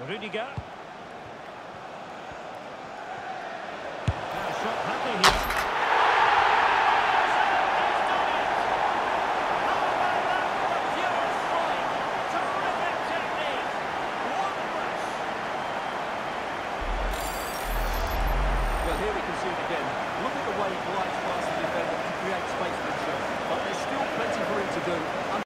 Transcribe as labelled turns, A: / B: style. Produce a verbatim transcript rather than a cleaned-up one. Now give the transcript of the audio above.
A: Rudiger. Now shot happy here.
B: Well, here we can see it again. Look at the way he glides past the defender and creates space for himself. But there's still plenty for him to do.